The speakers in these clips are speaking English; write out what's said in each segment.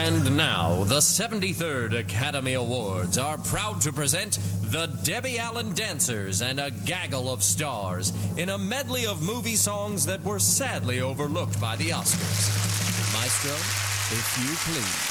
And now, the 73rd Academy Awards are proud to present the Debbie Allen Dancers and a gaggle of stars in a medley of movie songs that were sadly overlooked by the Oscars. Maestro, if you please.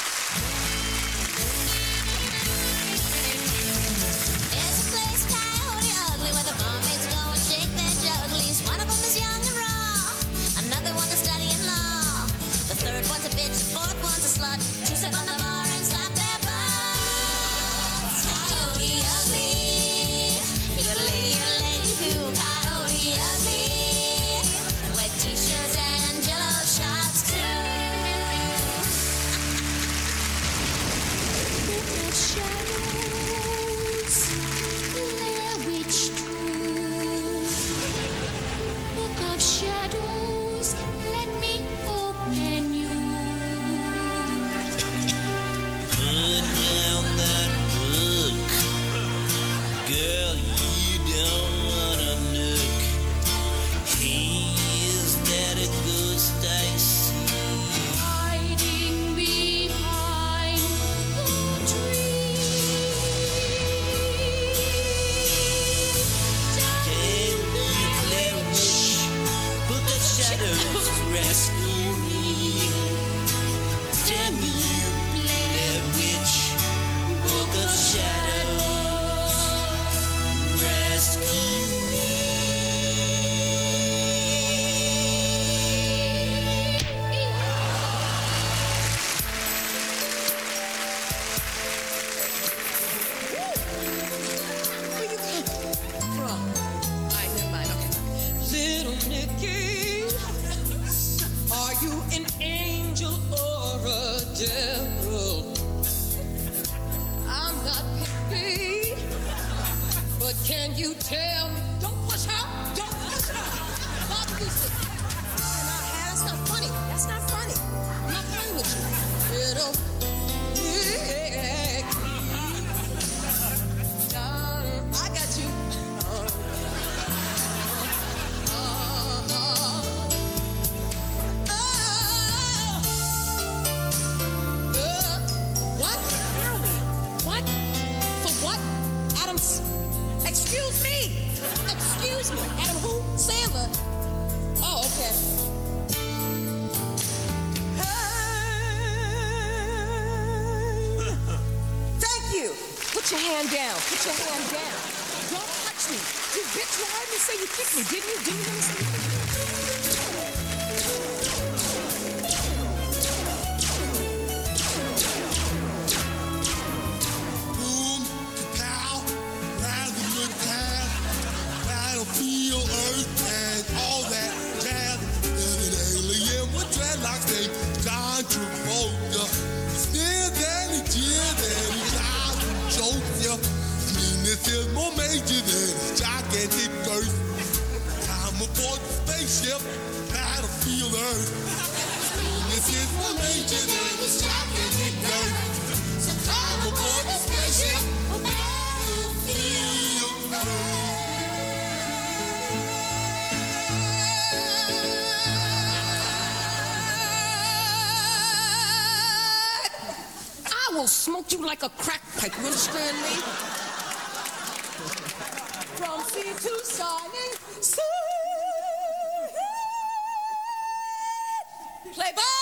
Can you tell me? Don't push her. Don't push her. That's not funny. That's not funny. I'm not playing with you. Little Nicky. I got you. What? What? For what? Adams. Excuse me. Excuse me. Adam who? Sandler. Oh, okay. Thank you. Put your hand down. Put your hand down. Don't touch me. You bitch, you heard me say you kicked me, didn't you? Didn't you hear me say you kicked me? Feel earth and all that jazz. And an alien with dreadlocks named John Travolta. Still Danny Jim and he dies and chokes ya. This is more major than his gigantic girth. Time aboard the spaceship, battlefield earth. This is more major than his gigantic girth. So time aboard the spaceship, battlefield earth. I will smoke you like a crack pipe. You understand me? From sea to shining sea. Play ball.